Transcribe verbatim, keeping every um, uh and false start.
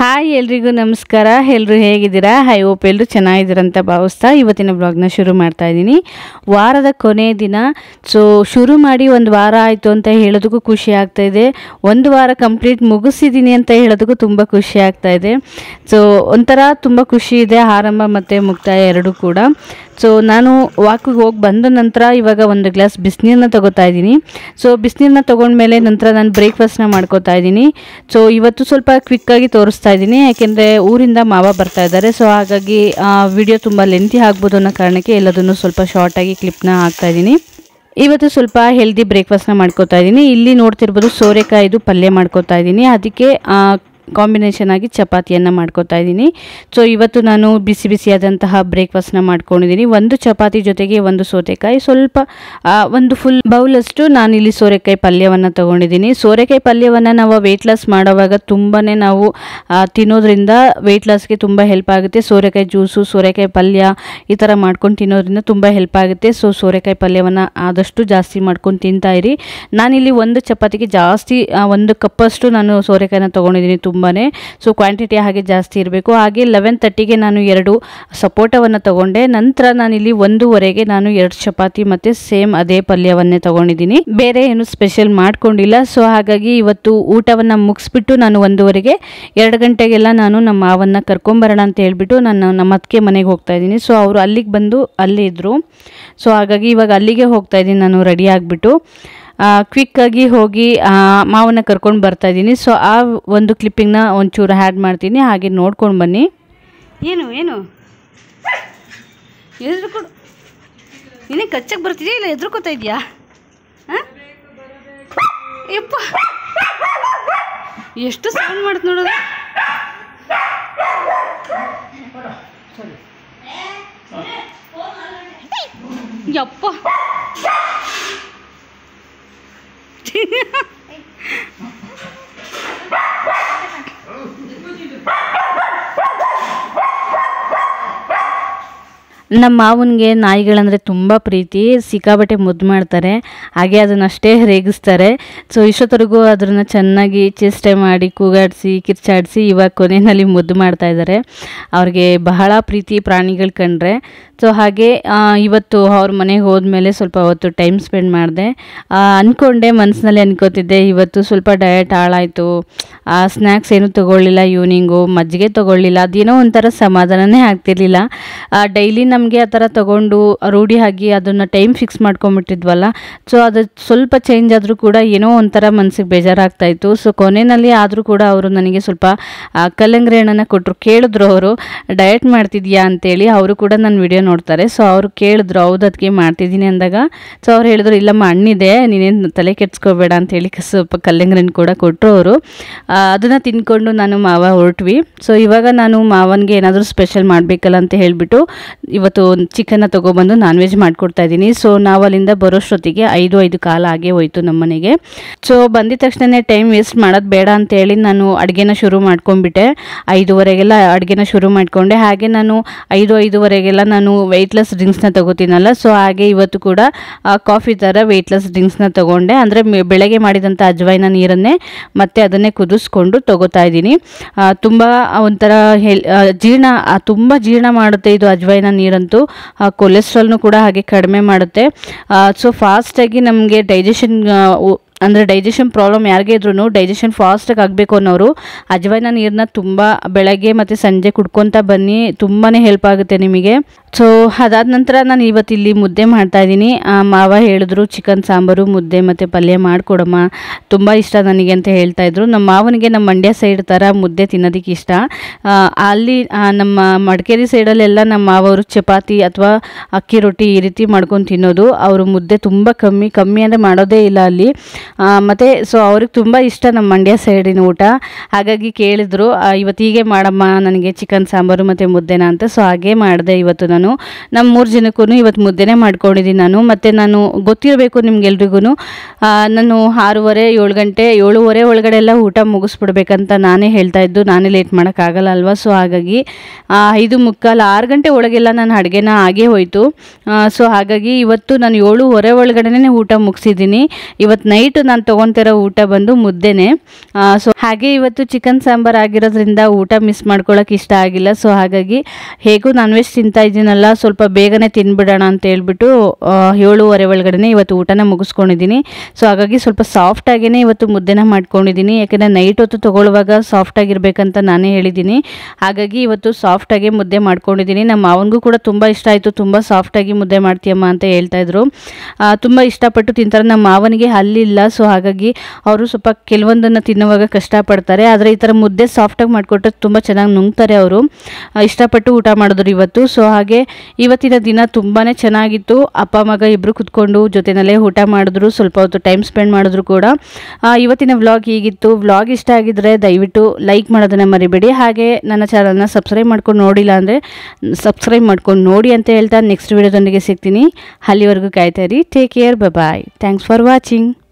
Hi ಎಲ್ರಿಗೂ ನಮಸ್ಕಾರ. ಎಲ್ಲರೂ ಹೇಗಿದ್ದೀರಾ? ಐ ಹೋಪ್ ಎಲ್ಲರೂ ಚೆನ್ನಾಗಿದ್ದೀರಾ ಅಂತ ಭಾವಿಸ್ತಾ ಇವತ್ತಿನ ಬ್ಲಾಗ್ನ ಶುರು ಮಾಡ್ತಾ ಇದ್ದೀನಿ. ವಾರದ ಕೊನೆ ದಿನ. ಸೊ ಶುರು ಮಾಡಿ ಒಂದು ವಾರ ಆಯಿತು ಅಂತ ಹೇಳೋದಕ್ಕೂ ಖುಷಿ ಆಗ್ತಾ ಇದೆ. ಒಂದು ವಾರ ಕಂಪ್ಲೀಟ್ ಮುಗಿಸಿದ್ದೀನಿ ಅಂತ ಹೇಳೋದಕ್ಕೂ ತುಂಬ ಖುಷಿ ಆಗ್ತಾ ಇದೆ. ಸೊ ಒಂಥರ ತುಂಬ ಖುಷಿ ಇದೆ, ಆರಂಭ ಮತ್ತು ಮುಕ್ತಾಯ ಎರಡೂ ಕೂಡ. ಸೊ ನಾನು ವಾಕಿಗೆ ಹೋಗಿ ಬಂದ ನಂತರ ಇವಾಗ ಒಂದು ಗ್ಲಾಸ್ ಬಿಸಿನೀರನ್ನ ತೊಗೋತಾ ಇದ್ದೀನಿ. ಸೊ ಬಿಸಿನೀರನ್ನ ತೊಗೊಂಡ್ಮೇಲೆ ನಂತರ ನಾನು ಬ್ರೇಕ್ಫಾಸ್ಟ್ನ ಮಾಡ್ಕೋತಾ ಇದ್ದೀನಿ. ಸೊ ಇವತ್ತು ಸ್ವಲ್ಪ ಕ್ವಿಕ್ಕಾಗಿ ತೋರಿಸ್ತಾ ಇದ್ದೀನಿ, ಯಾಕೆಂದರೆ ಊರಿಂದ ಮಾವ ಬರ್ತಾ ಇದ್ದಾರೆ. ಸೊ ಹಾಗಾಗಿ ವಿಡಿಯೋ ತುಂಬ ಲೆಂತಿ ಆಗ್ಬೋದು ಅನ್ನೋ ಕಾರಣಕ್ಕೆ ಎಲ್ಲದನ್ನು ಸ್ವಲ್ಪ ಶಾರ್ಟಾಗಿ ಕ್ಲಿಪ್ನ ಹಾಕ್ತಾ ಇದ್ದೀನಿ. ಇವತ್ತು ಸ್ವಲ್ಪ ಹೆಲ್ದಿ ಬ್ರೇಕ್ಫಾಸ್ಟ್ನ ಮಾಡ್ಕೋತಾ ಇದ್ದೀನಿ. ಇಲ್ಲಿ ನೋಡ್ತಿರ್ಬೋದು ಸೋರೆಕಾಯಿದು ಪಲ್ಯ ಮಾಡ್ಕೋತಾ ಇದ್ದೀನಿ. ಅದಕ್ಕೆ ಕಾಂಬಿನೇಷನ್ ಆಗಿ ಚಪಾತಿಯನ್ನು ಮಾಡ್ಕೋತಾ ಇದ್ದೀನಿ. ಸೊ ಇವತ್ತು ನಾನು ಬಿಸಿ ಬಿಸಿಯಾದಂತಹ ಬ್ರೇಕ್ಫಾಸ್ಟ್ನ ಮಾಡ್ಕೊಂಡಿದ್ದೀನಿ. ಒಂದು ಚಪಾತಿ ಜೊತೆಗೆ ಒಂದು ಸೌತೆಕಾಯಿ, ಸ್ವಲ್ಪ ಒಂದು ಫುಲ್ ಬೌಲಷ್ಟು ನಾನಿಲ್ಲಿ ಸೋರೆಕಾಯಿ ಪಲ್ಯವನ್ನು ತೊಗೊಂಡಿದ್ದೀನಿ. ಸೋರೆಕಾಯಿ ಪಲ್ಯವನ್ನು ನಾವು ವೆಯ್ಟ್ ಲಾಸ್ ಮಾಡೋವಾಗ ತುಂಬಾ ನಾವು ತಿನ್ನೋದ್ರಿಂದ ವೆಯ್ಟ್ ಲಾಸ್ಗೆ ತುಂಬ ಹೆಲ್ಪ್ ಆಗುತ್ತೆ. ಸೋರೆಕಾಯಿ ಜ್ಯೂಸು, ಸೋರೆಕಾಯಿ ಪಲ್ಯ ಈ ಥರ ಮಾಡ್ಕೊಂಡು ತಿನ್ನೋದ್ರಿಂದ ತುಂಬ ಹೆಲ್ಪ್ ಆಗುತ್ತೆ. ಸೊ ಸೋರೆಕಾಯಿ ಪಲ್ಯವನ್ನು ಆದಷ್ಟು ಜಾಸ್ತಿ ಮಾಡ್ಕೊಂಡು ತಿಂತಾ ಇರಿ. ನಾನಿಲ್ಲಿ ಒಂದು ಚಪಾತಿಗೆ ಜಾಸ್ತಿ ಒಂದು ಕಪ್ಪಷ್ಟು ನಾನು ಸೋರೆಕಾಯಿನ ತೊಗೊಂಡಿದ್ದೀನಿ. ತುಂಬಾ ಸೊ ಕ್ವಾಂಟಿಟಿ ಹಾಗೆ ಜಾಸ್ತಿ ಇರಬೇಕು. ಹಾಗೆ ಲೆವೆನ್ ತರ್ಟಿಗೆ ನಾನು ಎರಡು ಸಪೋಟವನ್ನು ತೊಗೊಂಡೆ. ನಂತರ ನಾನಿಲ್ಲಿ ಒಂದೂವರೆಗೆ ನಾನು ಎರಡು ಚಪಾತಿ ಮತ್ತು ಸೇಮ್ ಅದೇ ಪಲ್ಯವನ್ನೇ ತೊಗೊಂಡಿದ್ದೀನಿ. ಬೇರೆ ಏನು ಸ್ಪೆಷಲ್ ಮಾಡ್ಕೊಂಡಿಲ್ಲ. ಸೊ ಹಾಗಾಗಿ ಇವತ್ತು ಊಟವನ್ನು ಮುಗಿಸ್ಬಿಟ್ಟು ನಾನು ಒಂದೂವರೆಗೆ ಎರಡು ಗಂಟೆಗೆಲ್ಲ ನಾನು ನಮ್ಮ ಮಾವನ್ನ ಕರ್ಕೊಂಬರೋಣ ಅಂತ ಹೇಳ್ಬಿಟ್ಟು ನಾನು ನಮ್ಮ ಅತ್ತಿಗೆ ಮನೆಗೆ ಹೋಗ್ತಾ ಇದ್ದೀನಿ. ಸೊ ಅವರು ಅಲ್ಲಿಗೆ ಬಂದು ಅಲ್ಲೇ ಇದ್ದರು. ಸೊ ಹಾಗಾಗಿ ಇವಾಗ ಅಲ್ಲಿಗೆ ಹೋಗ್ತಾ ಇದ್ದೀನಿ ನಾನು ರೆಡಿ ಆಗಿಬಿಟ್ಟು. ಕ್ವಿಕ್ಕಾಗಿ ಹೋಗಿ ಮಾವನ್ನ ಕರ್ಕೊಂಡು ಬರ್ತಾ ಇದ್ದೀನಿ. ಸೊ ಆ ಒಂದು ಕ್ಲಿಪ್ಪಿಂಗ್ನ ಒಂಚೂರು ಆ್ಯಡ್ ಮಾಡ್ತೀನಿ, ಹಾಗೆ ನೋಡ್ಕೊಂಡು ಬನ್ನಿ. ಏನು ಏನು ಎದುರು ಕೊಡು, ನೀನೇ ಕಚ್ಚಕ್ಕೆ ಬರ್ತಿದ್ಯಾ ಇಲ್ಲ ಎದುರುಕೋತಾ ಇದೆಯಾ? ಹಾಂ ಯಪ್ಪ, ಎಷ್ಟು ಸೌಂಡ್ ಮಾಡುತ್ತೆ ನೋಡೋದು. ಯಪ್ಪ ನಮ್ಮ ಮಾವನಿಗೆ ನಾಯಿಗಳಂದರೆ ತುಂಬ ಪ್ರೀತಿ, ಸಿಕ್ಕಾಬಟ್ಟೆ ಮುದ್ದು ಮಾಡ್ತಾರೆ, ಹಾಗೆ ಅದನ್ನಷ್ಟೇ ರೇಗಿಸ್ತಾರೆ. ಸೊ ಇಷ್ಟೊತ್ತರೆಗೂ ಅದನ್ನು ಚೆನ್ನಾಗಿ ಚೇಷ್ಟೆ ಮಾಡಿ ಕೂಗಾಡಿಸಿ ಕಿರ್ಚಾಡಿಸಿ ಇವಾಗ ಕೊನೆಯಲ್ಲಿ ಮುದ್ದು ಮಾಡ್ತಾ ಇದ್ದಾರೆ. ಅವ್ರಿಗೆ ಬಹಳ ಪ್ರೀತಿ ಪ್ರಾಣಿಗಳು ಕಂಡ್ರೆ. ಸೊ ಹಾಗೆ ಇವತ್ತು ಅವ್ರ ಮನೆಗೆ ಹೋದ್ಮೇಲೆ ಸ್ವಲ್ಪ ಹೊತ್ತು ಟೈಮ್ ಸ್ಪೆಂಡ್ ಮಾಡಿದೆ. ಅಂದ್ಕೊಂಡೆ, ಮನಸ್ಸಿನಲ್ಲಿ ಅನ್ಕೋತಿದ್ದೆ ಇವತ್ತು ಸ್ವಲ್ಪ ಡಯಟ್ ಹಾಳಾಯಿತು, ಸ್ನ್ಯಾಕ್ಸ್ ಏನೂ ತೊಗೊಳ್ಳಿಲ್ಲ, ಈವ್ನಿಂಗು ಮಜ್ಜಿಗೆ ತೊಗೊಳ್ಳಿಲ್ಲ, ಅದೇನೋ ಒಂಥರ ಸಮಾಧಾನನೇ ಆಗ್ತಿರ್ಲಿಲ್ಲ. ಡೈಲಿ ನಮಗೆ ಆ ಥರ ತೊಗೊಂಡು ರೂಢಿ ಆಗಿ ಅದನ್ನು ಟೈಮ್ ಫಿಕ್ಸ್ ಮಾಡ್ಕೊಂಬಿಟ್ಟಿದ್ವಲ್ಲ. ಸೊ ಅದು ಸ್ವಲ್ಪ ಚೇಂಜ್ ಆದರೂ ಕೂಡ ಏನೋ ಒಂಥರ ಮನಸ್ಸಿಗೆ ಬೇಜಾರಾಗ್ತಾಯಿತ್ತು. ಸೊ ಕೊನೆಯಲ್ಲಿ ಆದರೂ ಕೂಡ ಅವರು ನನಗೆ ಸ್ವಲ್ಪ ಕಲ್ಲಂಗಡಿ ಹಣ್ಣನ್ನು ಕೊಟ್ಟರು. ಕೇಳಿದ್ರು ಅವರು, ಡಯಟ್ ಮಾಡ್ತಿದ್ಯಾ ಅಂತೇಳಿ. ಅವರು ಕೂಡ ನನ್ನ ವಿಡಿಯೋ ನೋಡ್ತಾರೆ. ಸೊ ಅವರು ಕೇಳಿದ್ರು, ಹೌದು ಅದಕ್ಕೆ ಮಾಡ್ತಿದ್ದೀನಿ ಅಂದಾಗ. ಸೊ ಅವ್ರು ಹೇಳಿದ್ರು, ಇಲ್ಲಮ್ಮ ಹಣ್ಣಿದೆ, ನೀನೇನು ತಲೆ ಕೆಡ್ಸ್ಕೋಬೇಡ ಅಂತೇಳಿ ಸ್ವಲ್ಪ ಕಲ್ಲಂಗಡಿ ಹಣ್ಣು ಕೂಡ ಕೊಟ್ಟರು ಅವರು. ಅದನ್ನು ತಿನ್ಕೊಂಡು ನಾನು ಮಾವ ಹೊರಟ್ವಿ. ಸೊ ಇವಾಗ ನಾನು ಮಾವನಿಗೆ ಏನಾದರೂ ಸ್ಪೆಷಲ್ ಮಾಡಬೇಕಲ್ಲ ಅಂತ ಹೇಳಿಬಿಟ್ಟು ಇವತ್ತು ಚಿಕನ್ನ ತೊಗೊಬಂದು ನಾನ್ ವೆಜ್ ಮಾಡಿಕೊಡ್ತಾ ಇದ್ದೀನಿ. ಸೊ ನಾವು ಅಲ್ಲಿಂದ ಬರೋಷ್ಟೊತ್ತಿಗೆ ಐದು ಐದು ಕಾಲ ಆಗೇ ಹೋಯ್ತು ನಮ್ಮ ಮನೆಗೆ. ಸೊ ಬಂದಿದ ತಕ್ಷಣ ಟೈಮ್ ವೇಸ್ಟ್ ಮಾಡೋದು ಬೇಡ ಅಂತೇಳಿ ನಾನು ಅಡುಗೆನ ಶುರು ಮಾಡ್ಕೊಂಡ್ಬಿಟ್ಟೆ. ಐದುವರೆಗೆಲ್ಲ ಅಡುಗೆನ ಶುರು ಮಾಡಿಕೊಂಡೆ. ಹಾಗೆ ನಾನು ಐದು ಐದುವರೆಗೆಲ್ಲ ನಾನು ವೆಯ್ಟ್ಲೆಸ್ ಡ್ರಿಂಕ್ಸ್ನ ತೊಗೋತೀನಲ್ಲ. ಸೊ ಹಾಗೆ ಇವತ್ತು ಕೂಡ ಕಾಫಿ ಥರ ವೆಯ್ಟ್ಲೆಸ್ ಡ್ರಿಂಕ್ಸ್ನ ತೊಗೊಂಡೆ. ಅಂದರೆ ಬೆಳಗ್ಗೆ ಮಾಡಿದಂಥ ಅಜ್ವೈನ ನೀರನ್ನೇ ಮತ್ತೆ ಅದನ್ನೇ ಕುದಿಸ್ಕೊಂಡು ತೊಗೋತಾ ಇದ್ದೀನಿ. ತುಂಬ ಒಂಥರ ಹೆಲ್ ಜೀರ್ಣ ತುಂಬ ಜೀರ್ಣ ಮಾಡುತ್ತೆ ಇದು ಅಜ್ವೈನ ನೀರಂತೂ. ಕೊಲೆಸ್ಟ್ರಾಲ್ನು ಕೂಡ ಹಾಗೆ ಕಡಿಮೆ ಮಾಡುತ್ತೆ. ಸೊ ಫಾಸ್ಟಾಗಿ ನಮಗೆ ಡೈಜೆಷನ್ ಅಂದರೆ ಡೈಜೆಷನ್ ಪ್ರಾಬ್ಲಮ್ ಯಾರಿಗೇ ಇದ್ರೂ ಡೈಜೆಷನ್ ಫಾಸ್ಟಾಗಿ ಆಗಬೇಕು ಅನ್ನೋರು ಅಜ್ವೈನ ನೀರನ್ನ ತುಂಬ ಬೆಳಗ್ಗೆ ಮತ್ತು ಸಂಜೆ ಕುಡ್ಕೊತಾ ಬನ್ನಿ, ತುಂಬಾ ಹೆಲ್ಪ್ ಆಗುತ್ತೆ ನಿಮಗೆ. ಸೊ ಅದಾದ ನಂತರ ನಾನು ಇವತ್ತಿಲ್ಲಿ ಮುದ್ದೆ ಮಾಡ್ತಾಯಿದ್ದೀನಿ. ಮಾವ ಹೇಳಿದ್ರು ಚಿಕನ್ ಸಾಂಬಾರು ಮುದ್ದೆ ಮತ್ತು ಪಲ್ಯ ಮಾಡಿಕೊಡಮ್ಮ, ತುಂಬ ಇಷ್ಟ ನನಗೆ ಅಂತ ಹೇಳ್ತಾಯಿದ್ರು. ನಮ್ಮ ಮಾವನಿಗೆ ನಮ್ಮ ಮಂಡ್ಯ ಸೈಡ್ ಥರ ಮುದ್ದೆ ತಿನ್ನೋದಕ್ಕೆ ಇಷ್ಟ. ಅಲ್ಲಿ ನಮ್ಮ ಮಡಿಕೇರಿ ಸೈಡಲ್ಲೆಲ್ಲ ನಮ್ಮ ಮಾವರು ಚಪಾತಿ ಅಥವಾ ಅಕ್ಕಿ ರೊಟ್ಟಿ ಈ ರೀತಿ ಮಾಡ್ಕೊಂಡು ತಿನ್ನೋದು. ಅವರು ಮುದ್ದೆ ತುಂಬ ಕಮ್ಮಿ ಕಮ್ಮಿ ಅಂದರೆ ಮಾಡೋದೇ ಇಲ್ಲ ಅಲ್ಲಿ. ಮತ್ತು ಸೊ ಅವ್ರಿಗೆ ತುಂಬ ಇಷ್ಟ ನಮ್ಮ ಮಂಡ್ಯ ಸೈಡಿನ ಊಟ. ಹಾಗಾಗಿ ಕೇಳಿದ್ರು, ಇವತ್ತು ಹೀಗೆ ಮಾಡಮ್ಮ ನನಗೆ ಚಿಕನ್ ಸಾಂಬಾರು ಮತ್ತು ಮುದ್ದೆನ ಅಂತ. ಸೊ ಹಾಗೆ ಮಾಡಿದೆ ಇವತ್ತು ನಾನು. ನಮ್ಮ ಮೂರು ಜನಕ್ಕೂ ಇವತ್ತು ಮುದ್ದೆನೇ ಮಾಡ್ಕೊಂಡಿದ್ದೀನಿ ನಾನು. ಮತ್ತು ನಾನು ಗೊತ್ತಿರಬೇಕು ನಿಮ್ಗೆಲ್ರಿಗೂ, ನಾನು ಆರೂವರೆ ಏಳು ಗಂಟೆ ಏಳುವರೆ ಒಳಗಡೆ ಎಲ್ಲ ಊಟ ಮುಗಿಸ್ಬಿಡ್ಬೇಕಂತ ನಾನೇ ಹೇಳ್ತಾ ಇದ್ದು. ನಾನೇ ಲೇಟ್ ಮಾಡೋಕ್ಕಾಗಲ್ಲ ಅಲ್ವಾ. ಸೊ ಹಾಗಾಗಿ ಐದು ಮುಕ್ಕಾಲು ಆರು ಗಂಟೆ ಒಳಗೆಲ್ಲ ನಾನು ಅಡುಗೆನ ಆಗೇ ಹೋಯಿತು. ಸೊ ಹಾಗಾಗಿ ಇವತ್ತು ನಾನು ಏಳುವರೆ ಒಳಗಡೆ ಊಟ ಮುಗಿಸಿದ್ದೀನಿ. ಇವತ್ತು ನೈಟ್ ನಾನು ತೊಗೊತಿರೋ ಊಟ ಬಂದು ಮುದ್ದೆನೇ. ಸೊ ಹಾಗೆ ಇವತ್ತು ಚಿಕನ್ ಸಾಂಬಾರು ಆಗಿರೋದ್ರಿಂದ ಊಟ ಮಿಸ್ ಮಾಡ್ಕೊಳ್ಳೋಕೆ ಇಷ್ಟ ಆಗಿಲ್ಲ. ಸೊ ಹಾಗಾಗಿ ಹೇಗೂ ನಾನ್ ವೆಜ್ ತಿಂತಾ ಇದ್ದೀನಲ್ಲ, ಸ್ವಲ್ಪ ಬೇಗನೆ ತಿನ್ಬಿಡೋಣ ಅಂತ ಹೇಳ್ಬಿಟ್ಟು ಏಳುವರೆ ಒಳಗಡೆ ಇವತ್ತು ಊಟನ ಮುಗಿಸ್ಕೊಂಡಿದ್ದೀನಿ. ಸೊ ಹಾಗಾಗಿ ಸ್ವಲ್ಪ ಸಾಫ್ಟಾಗೇ ಇವತ್ತು ಮುದ್ದೆನ ಮಾಡ್ಕೊಂಡಿದ್ದೀನಿ. ಯಾಕೆಂದರೆ ನೈಟ್ ಹೊತ್ತು ತೊಗೊಳ್ಳುವಾಗ ಸಾಫ್ಟಾಗಿರ್ಬೇಕಂತ ನಾನೇ ಹೇಳಿದ್ದೀನಿ. ಹಾಗಾಗಿ ಇವತ್ತು ಸಾಫ್ಟಾಗಿ ಮುದ್ದೆ ಮಾಡ್ಕೊಂಡಿದ್ದೀನಿ. ನಮ್ಮ ಮಾವನಿಗೂ ಕೂಡ ತುಂಬ ಇಷ್ಟ ಆಯಿತು. ತುಂಬ ಸಾಫ್ಟಾಗಿ ಮುದ್ದೆ ಮಾಡ್ತೀಯಮ್ಮ ಅಂತ ಹೇಳ್ತಾಯಿದ್ರು. ತುಂಬ ಇಷ್ಟಪಟ್ಟು ತಿಂತಾರೆ. ನಮ್ಮ ಮಾವನಿಗೆ ಹಲ್ಲಿಲ್ಲ, ಸೊ ಹಾಗಾಗಿ ಅವರು ಸ್ವಲ್ಪ ಕೆಲವೊಂದನ್ನು ತಿನ್ನುವಾಗ ಕಷ್ಟಪಡ್ತಾರೆ. ಆದರೆ ಈ ಥರ ಮುದ್ದೆ ಸಾಫ್ಟಾಗಿ ಮಾಡಿಕೊಟ್ರೆ ತುಂಬ ಚೆನ್ನಾಗಿ ನುಂಗ್ತಾರೆ ಅವರು. ಇಷ್ಟಪಟ್ಟು ಊಟ ಮಾಡಿದ್ರು ಇವತ್ತು. ಸೊ ಹಾಗೆ ಇವತ್ತಿನ ದಿನ ತುಂಬಾ ಚೆನ್ನಾಗಿತ್ತು. ಅಪ್ಪ ಮಗ ಇಬ್ಬರು ಕುತ್ಕೊಂಡು ಜೊತೆಯಲ್ಲೇ ಊಟ ಮಾಡಿದ್ರು, ಸ್ವಲ್ಪ ಹೊತ್ತು ಟೈಮ್ ಸ್ಪೆಂಡ್ ಮಾಡಿದ್ರು ಕೂಡ. ಇವತ್ತಿನ ವ್ಲಾಗ್ ಹೀಗಿತ್ತು. ವ್ಲಾಗ್ ಇಷ್ಟ ಆಗಿದ್ದರೆ ದಯವಿಟ್ಟು ಲೈಕ್ ಮಾಡೋದನ್ನು ಮರಿಬೇಡಿ. ಹಾಗೆ ನನ್ನ ಚಾನಲ್ನ ಸಬ್ಸ್ಕ್ರೈಬ್ ಮಾಡ್ಕೊಂಡು ನೋಡಿಲ್ಲ ಅಂದರೆ ಸಬ್ಸ್ಕ್ರೈಬ್ ಮಾಡ್ಕೊಂಡು ನೋಡಿ ಅಂತ ಹೇಳ್ತಾ ನೆಕ್ಸ್ಟ್ ವಿಡಿಯೋದೊಂದಿಗೆ ಸಿಗ್ತೀನಿ. ಅಲ್ಲಿವರೆಗೂ ಕಾಯ್ತಾ ಇರಿ. Take care, bye. Thanks for watching.